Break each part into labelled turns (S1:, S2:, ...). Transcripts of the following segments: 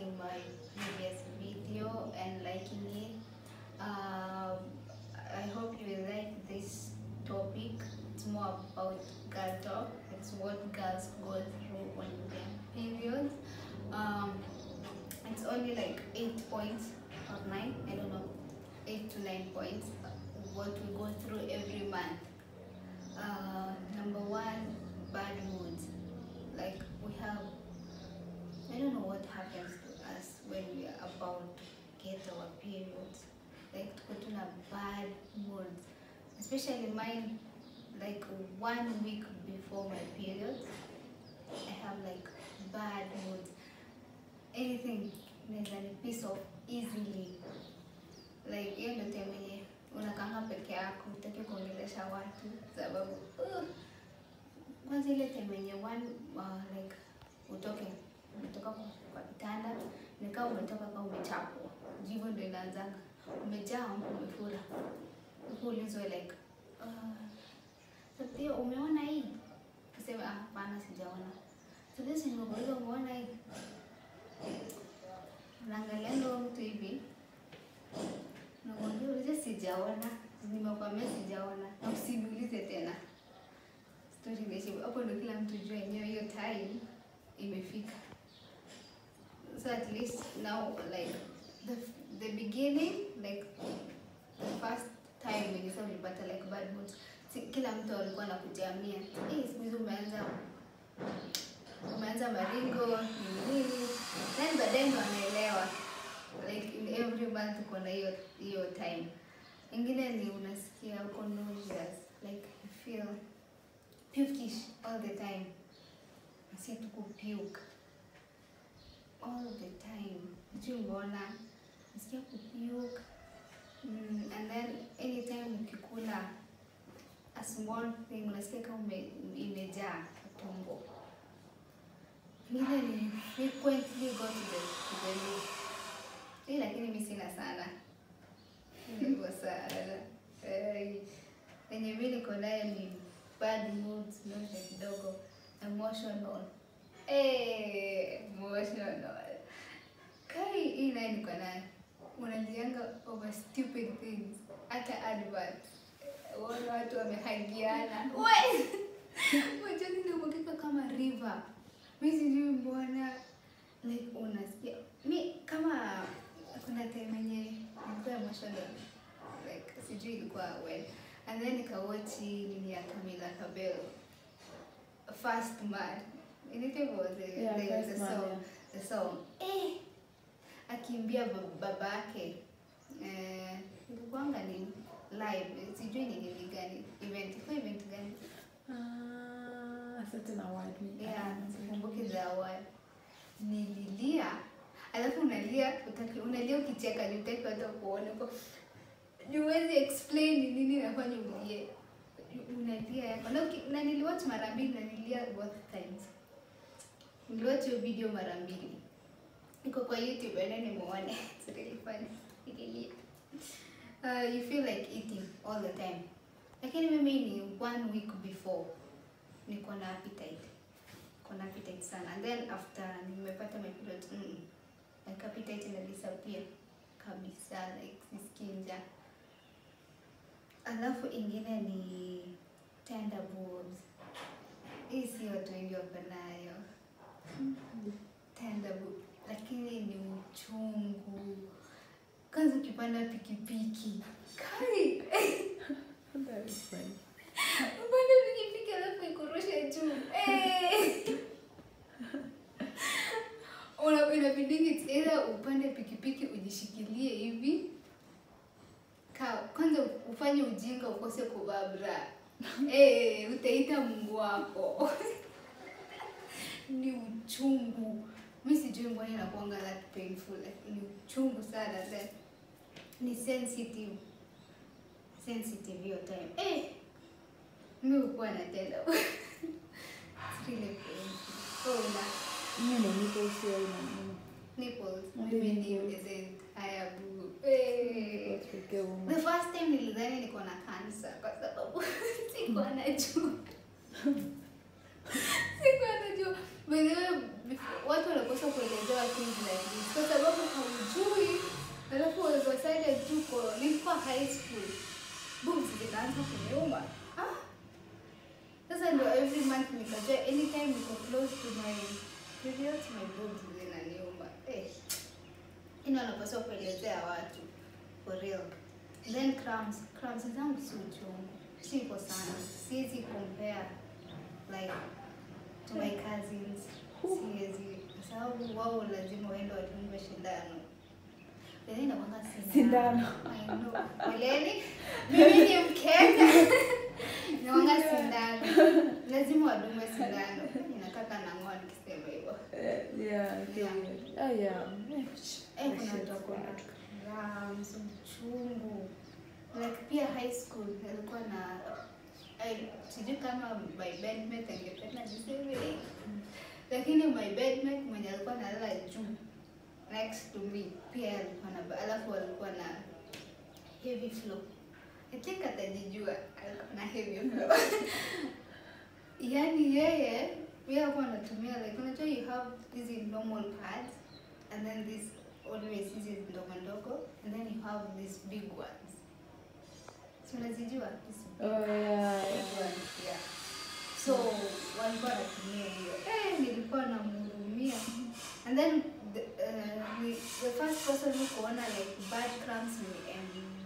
S1: watching my previous video and liking it. I hope you will like this topic. It's more about girl talk. It's what girls go through on their periods. It's only like 8 points or 9, I don't know, 8 to 9 points what we go through every month. Number one, bad moods. Like we have, I don't know what happens to us when we are about to get our periods. Like to go to a bad moods, especially mine. Like 1 week before my period, I have like bad moods. Anything there's a piece of easily. Like hiyo ndio time yenye unakanga peke yako, utaki kuongelesha watu sababu kwanza ile time yenye like umetoka kwa kitanda nikaa umetoka kama umechapwa. Jivu ndio inaanzanga. Umejaa umefura. Ukiulizwa like sasa umeona hii? Useme hapana sijaona. Sasa nimekuuliza umeona hii? Naangalia ndo mtu hivi. Nakwambia ulize sijaona. Nimekwambia sijaona. Na usiniulize tena. Story ndefu. Hapo ndo kila mtu jua yenyewe hiyo time imefika. So at least now like the beginning, like the first time when you saw ulipata like bad moods, kila mtu alikuwa anakujamia. Siku hizo umeanza maringo nini. Then baadaye ndo anaelewa. Like in every month uko na hiyo time. Ingine ni unasikia uko nauseous, like you feel pukish all the time. Nasikia tu kupuke all the time. Sijui mbona nasikia kupuke. And then anytime ukikula a small thing unasikia kama imejaa tumbo. Ingine ni frequently go to the loo. Lakini mimi sina sana. Niko sana. Yenye mimi niko nayo ni bad moods, nausea kidogo, emotional. Emotional. Kai hii nayo niko nayo. Unajianga over stupid things. Hata adverts. Wana watu wamehagiana. Wajani ndio mwakika kama river. Mimi sijui mbona like unasikia. Mimi kama kuna time yenye nilikuwa emotional. Like sijui ilikuwa when. And then nikawatch nini ya Camila Cabello. First Man. The song. Akimbia babake. Ilikuwanga ni live. Sijui ni nini gani. Event gani.
S2: Certain award.
S1: Yeah, sikumbuki the award. Nililia. Alafu unalia ukicheka, nitaki watu kuona kwa. Huwezi explain nini nafanya ulie. Unalia yako. Na niliwatch mara mbili na nililia both times. Niliwatch hiyo video mara mbili. Iko kwa YouTube and nimeona. It's really funny. Nikilia. You feel like eating all the time. Lakini mimi ni 1 week before niko na appetite. Kuna appetite sana. And then after nimepata my period, like appetite ina disappear kabisa, like sisikii njaa. Alafu ingine ni tender boobs. Hii si watu wengi wako nayo. Tender boobs. Lakini ni uchungu. Kwanza ukipanda pikipiki. Kai!
S2: That is funny.
S1: Upande pikipiki alafu ikurushe juu. Inabidingi either upande pikipiki ujishikilie hivi. Kwanza ufanye ujinga ukose kuvaa bra. Utaita Mungu wako. Ni uchungu. Mimi sijui mbona inakuanga that painful. Ni uchungu sana then. Ni sensitive your time. Mimi hukuwa natenda. It's really painful.
S2: Mimi ni nipples sio ina nini.
S1: Nipples. Mimi ni present. Haya boo. The first time nilidhani niko na cancer kwa sababu sikuwa najua. By the way, watu wanakosa kuelezewa things like this. high school boobs zikaanza kuniuma. Sasa ndo every month nikajua anytime niko close to my periods my boobs zinaniuma. Napaswa kuelezea watu for real. Then cramps zangu si uchungu, siko sana, siwezi compare like to my cousins, siwezi, kwa sababu wao lazima waende watungwe shindano. Leni nakwanga sindano. I know. Leni, mimi ni Mkenya. Nakwanga sindano. Lazima wadungwe sindano. Ninataka nang'oa nikisema hivyo. Kuna mtoko na uchungu. Like pia high school nilikuwa na sijui kama my bedmate angependa niseme, lakini my bedmate mwenye alikuwa analala juu next to me pia alikuwa na, alafu alikuwa na heavy flow. I think atajijua alikuwa na heavy flow. Yani yeye alikuwa anatumia like unajua you have these normal pads and then this always hizi ndogo ndogo and then you have these big ones. So unazijua hizi big ones, yeah. So walikuwa wanatumia hiyo. Nilikuwa namhurumia. And then the first person who kuona like bad cramps ni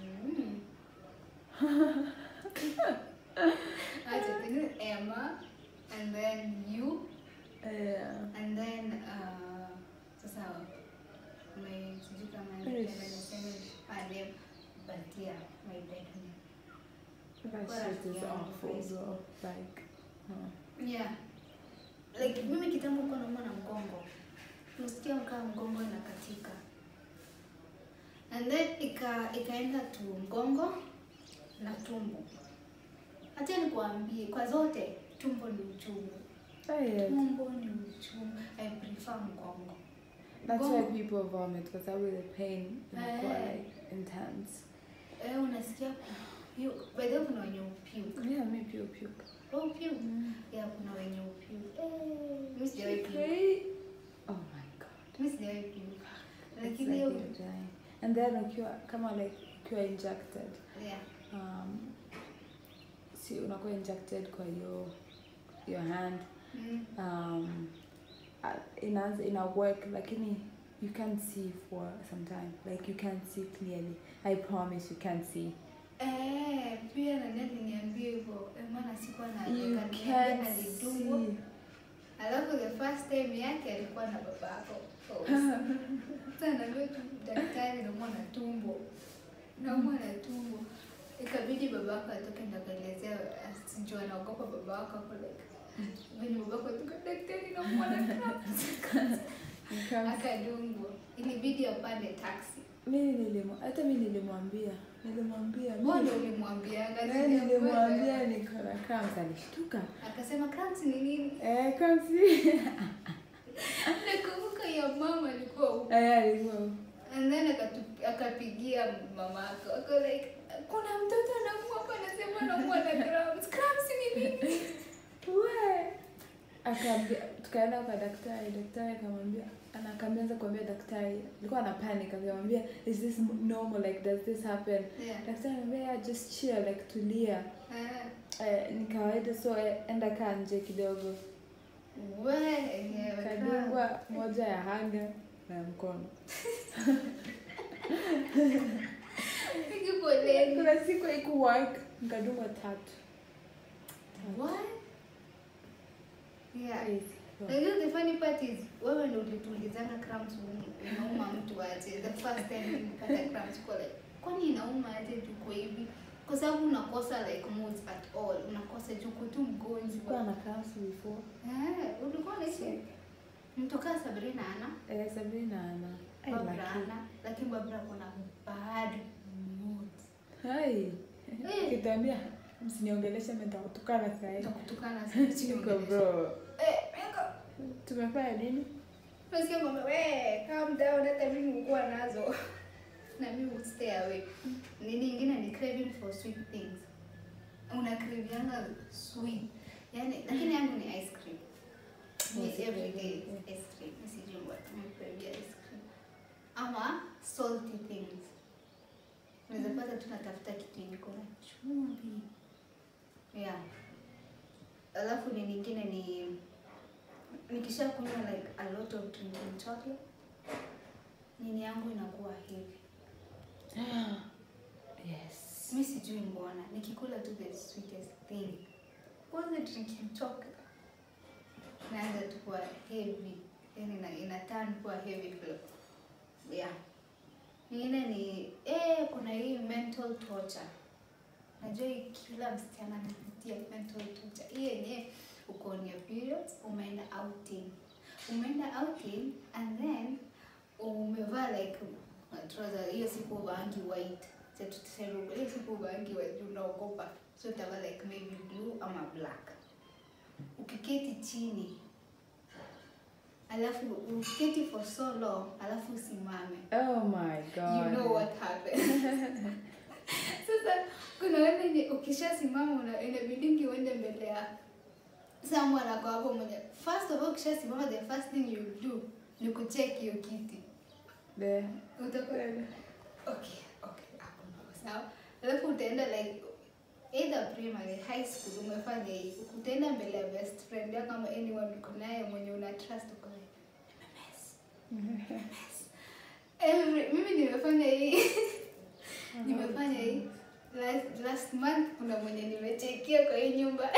S1: Emma, and then you, and then sasa my sijui kama niseme name, but yeah, my bedroom.
S2: That shit is awful though, like
S1: yeah, like mimi kitambo kwa nauma na mgongo, nasikia kama mgongo inakatika, and then ikaenda tu mgongo na tumbo. Acha nikuambie kwa zote tumbo ni uchungu. Tumbo ni uchungu. I prefer mgongo.
S2: That's why people vomit, because that way the pain is quite intense.
S1: Unasikia by the way kuna wenye upuke.
S2: Yeah, me puke.
S1: Oh, puke. Yeah, kuna wenye upuke. Mimi sijawahi puke.
S2: Oh my god.
S1: Mimi sijawahi puke.
S2: Lakini you're dying. And then ukiwa ukiwa injected.
S1: Yeah.
S2: See, unakuwa injected kwa your hand. In a work, lakini you can't see for some time. Like you can't see clearly. I promise you can't see.
S1: Pia na nani niambie hivyo. Maana sikuwa na
S2: you can't see.
S1: Alafu the first time yake alikuwa na babako. Sana wewe daktari naumwa na tumbo. Naumwa na tumbo. Ikabidi babako atoke na kuelezea sijui anaogopa babako hapo like. Mimi babako atoka daktari naumwa na cramps. Akadungwa. Ilibidi apande taxi.
S2: Hata mimi nilimwambia.
S1: Mbona ulimwambia?
S2: Nilimwambia niko na cramps, alishtuka.
S1: Akasema cramps ni nini?
S2: Cramps.
S1: Nakumbuka ya mama alikuwa huko.
S2: Alikuwa.
S1: And then akapigia mamako. Ako like kuna mtoto anaumwa hapa anasema anaumwa na cramps. Cramps ni nini?
S2: Tukaenda kwa daktari akamwambia, akaanza kuambia daktari, alikuwa ana panic, akamwambia is this normal, like does this happen?
S1: Yeah.
S2: Daktari anambia just chill, like tulia. Ni kawaida, so enda kaa nje kidogo. Kadungwa moja ya hanga na mkono. Kuna siku haiku work, nikadungwa 3.
S1: What? Yeah. Like the funny part is wewe ndio ulitulizana cramps inauma mtu aje. The first time nilipata cramps kwa like kwani inauma aje tuko hivi? Kwa sababu unakosa like moods at all. Unakosa juko tu mgonjwa.
S2: Kwa na cramps before.
S1: Ulikuwa unaishi mtu kama Sabrina ana?
S2: Sabrina ana.
S1: Lakini Barbara kuna bad moods.
S2: Hai. Kitambia msiniongeleshe mtakutukana sasa.
S1: Nitakutukana sasa.
S2: Niko bro. Tumefanya nini?
S1: Nasikia mama, calm down, hata mimi nilikuwa nazo. Na mimi would stay away. Nini nyingine ni craving for sweet things. Una crave yana sweet. Yaani lakini yangu ni ice cream. Ni every day ice cream. Sijui what I crave ice cream. Ama salty things. Unaweza pata tunatafuta kitu yenye iko na chumvi. Yeah. Alafu ni nyingine ni nikisha kunywa like a lot of drinking chocolate, nini yangu inakuwa heavy.
S2: Yes.
S1: Mimi sijui mbona nikikula tu the sweetest thing. What's drinking chocolate? Naanza tu kuwa heavy. Yani ina turn kuwa heavy flow. Yeah. Nyingine ni kuna hii mental torture. Najua kila msichana anapitia mental torture. Hii yenyewe uko on your periods, umeenda outing and then umevaa like trouser, hiyo siku uvaangi white. Sasa tuseme hiyo siku uvaangi white unaogopa. So utavaa like maybe blue ama black. Ukiketi chini alafu ukiketi for so long alafu usimame.
S2: Oh my god.
S1: You know what happened. Sasa kuna wale ukishasimama inabidi uende mbele ya someone ako hapo mmoja. First of all ukishasimama the first thing you do ni kucheck hiyo kiti. Utakuwa okay, hapo sawa. Alafu utaenda like either primary, high school umefanya hii. Utaenda mbele ya best friend yako kama anyone uko naye mwenye una trust uko naye. Mimi nimefanya hii. Nimefanya hii. Last month kuna mwenye nimechekia kwa hii nyumba.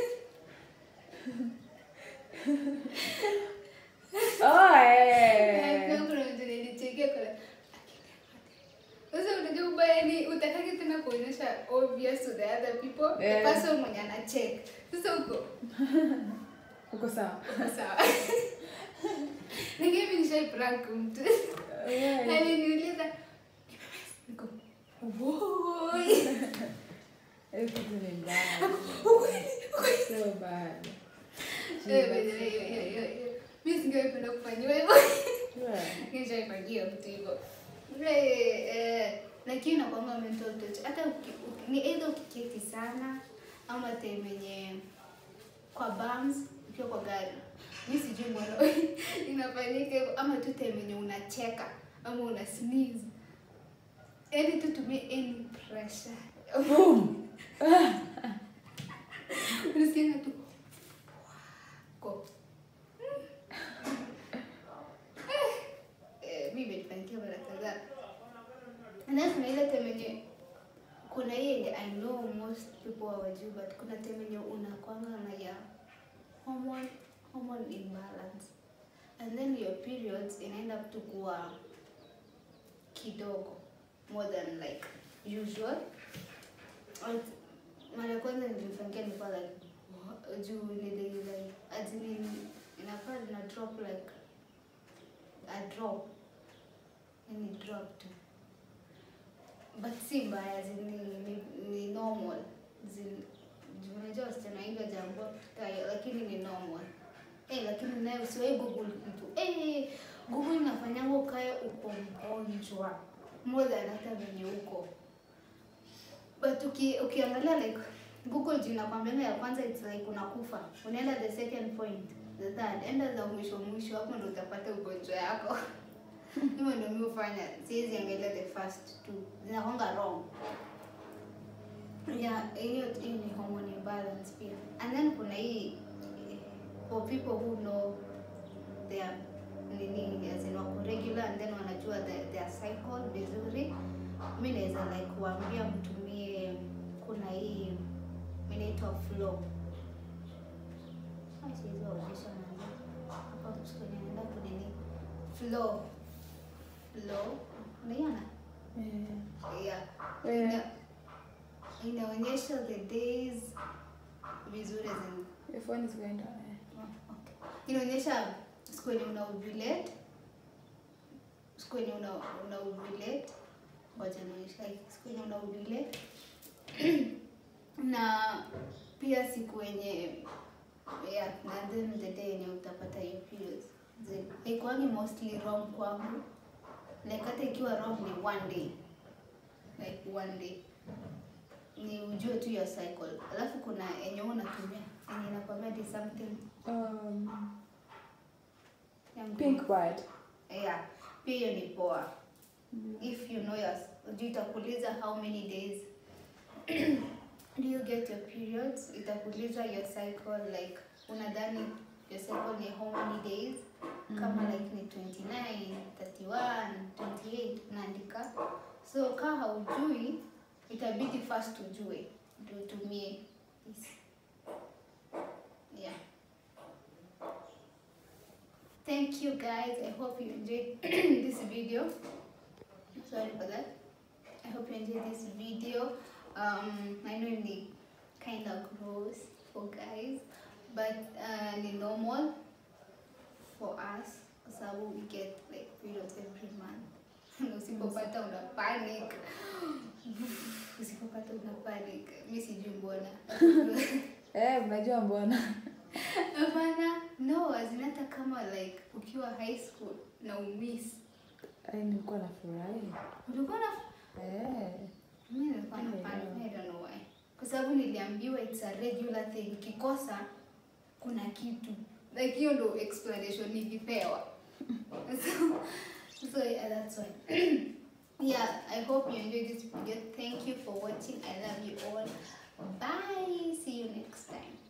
S1: Kuna mwenye nilichekia kwa sasa unajua ubaya ni utakaki tena kuonyesha obvious to the other people. The person mwenye anacheck. Sasa uko sawa. Ningemi nishai prank mtu. Aliniuliza niko woi.
S2: Everything is bad. So bad.
S1: Mimi singependa kufanywa hivyo. Nishaifanyia mtu hivyo. Lakini nakwanga mental torture. Hata ni either ukiketi sana ama temenye kwa bums ukiwa kwa gari. Mimi sijui mbona inafanyika hivyo ama tu temenye unacheka ama una sneeze. Any to me any pressure.
S2: Boom.
S1: Unasikia tu mimi nifanikiwa mara kadhaa. Na kuna ile temenye kuna hii I know most people hawajui but kuna temenye unakwanga na ya hormone imbalance and then your periods inaenda up to kuwa kidogo more than like usual. Mara kwanza nilifangia nilikuwa like juu nili like azini inafaa na drop like a drop ni drop tu but si mbaya ni normal unajua wasichana hiyo jambo tayo lakini ni normal lakini nayo usiwahi google kitu google inafanyanga ukae uko mgonjwa more than hata venye uko but ukiangalia like Google jina kwambia ya kwanza it's like unakufa. Unaenda the second point, the third, enda za mwisho hapo ndo utapata ugonjwa yako. Hiyo ndio mimi hufanya. Siwezi angalia the first two. Zinakonga wrong. Yeah, hiyo ni hormone imbalance pia. And then kuna hii for people who know their nini as in wako regular and then wanajua their cycle vizuri. Mimi naweza like kuambia mtumie kuna hii inaitwa flow. Siwezi kuonyesha nani. Hapa tusikoni naenda kunini. Flow. Unaona? Yeah. Inaonyesha the days vizuri zin.
S2: Your phone is going down.
S1: Okay. Inaonyesha siku yenye una ovulate. Siku yenye una ovulate. Ngoja nionyeshe siku yenye una ovulate. Na pia siku yenye na then the day yenye utapata your periods. Haikuangi mostly wrong kwangu. Like hata ikiwa wrong ni one day. Like one day. Ni ujue tu your cycle. Alafu kuna yenye unatumia. Yenye inakwambia di something.
S2: Pink bird.
S1: Yeah. Pia hiyo ni poa. if you know yours. Itakuuliza how many days do you get your periods. Itakuuliza your cycle, like unadhani your cycle ni how many days. Kama like ni 29, 31, 28 unaandika. So kama haujui itabidi first ujue ndio utumie this. Yeah. Thank you guys. I hope you enjoyed this video. Sorry for that. I hope you enjoyed this video. I know it's kind of gross for guys, but it's normal for us because we get like periods every month. Usipopata una panic. Usipopata una panic. Mimi sijui mbona.
S2: Unajua mbona?
S1: Hapana, no, azinata kama like ukiwa high school na umiss.
S2: Nilikuwa nafurahi.
S1: Ulikuwa na mimi nilikuwa na panic, I don't know why. Kwa sababu niliambiwa it's a regular thing. Ukikosa kuna kitu. Like hiyo ndo explanation nilipewa. So yeah, that's why. Yeah, I hope you enjoyed this video. Thank you for watching. I love you all. Bye. See you next time.